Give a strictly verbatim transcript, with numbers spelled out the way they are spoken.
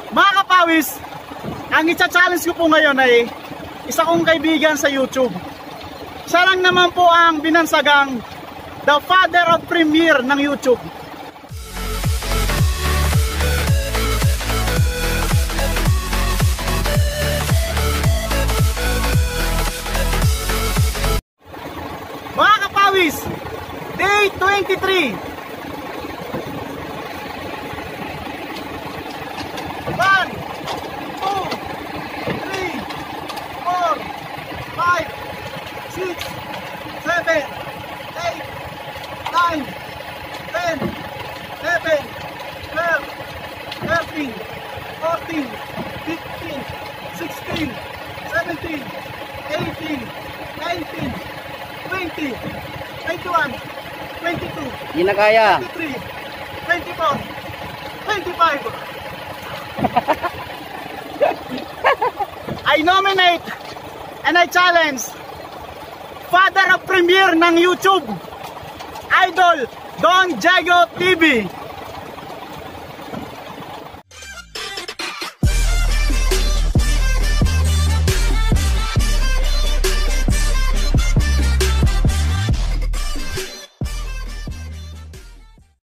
Mga kapawis, ang i-challenge ko po ngayon ay isa kong kaibigan sa YouTube. Siya lang naman po ang binansagang the father of premiere ng YouTube. Mga kapawis, day twenty-three. one, two, three, four, five, six, seven, eight, nine, ten, eleven, twelve, thirteen, fourteen, fifteen, sixteen, seventeen, eighteen, nineteen, twenty, twenty-one, twenty-two, Hindi na kaya. twenty-three, twenty-four, twenty-five. I nominate and I challenge father of premiere ng YouTube, Idol Don Jago T V.